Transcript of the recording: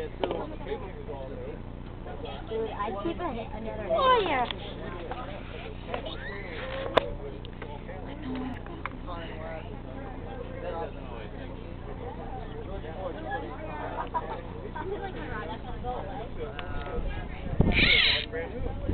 Dude, I'd keep another. Oh yeah. I feel like my rod, that's gonna go away.